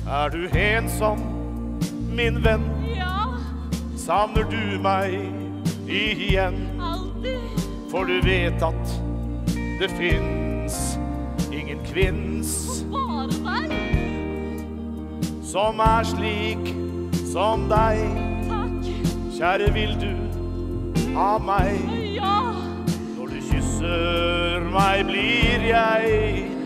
Er du ensom, min venn? Ja, Savner du meg igjen? alltid. For du vet at det finnes ingen kvinns Bare deg. som er slik som deg. Takk. Kjære, vil du ha meg? Ja. Når du kysser meg, blir jeg